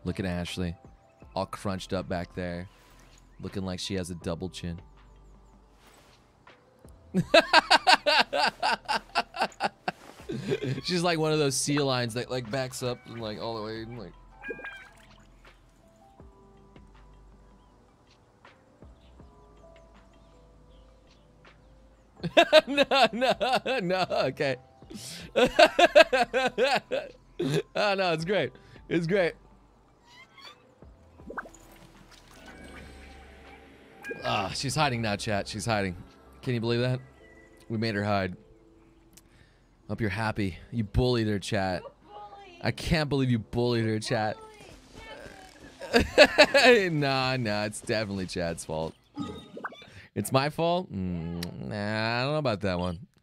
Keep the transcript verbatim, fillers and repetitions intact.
Look at Ashley. All crunched up back there. Looking like she has a double chin. She's like one of those sea lions that like backs up and like all the way and like. no, no, no, okay. Oh no, it's great. It's great. Ah, she's hiding now, chat. She's hiding. Can you believe that? We made her hide. Hope you're happy. You bullied her, chat. I can't believe you bullied her, chat. Nah, nah, it's definitely Chad's fault. It's my fault? Mm, nah, I don't know about that one.